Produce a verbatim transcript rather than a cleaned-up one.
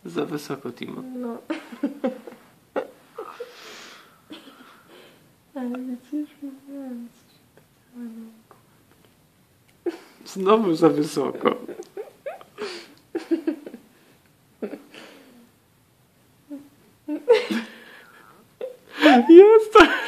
Za wysoko, Timo. No. Ale widzisz, mówiłam ci, że tak. Znowu za wysoko. Jest!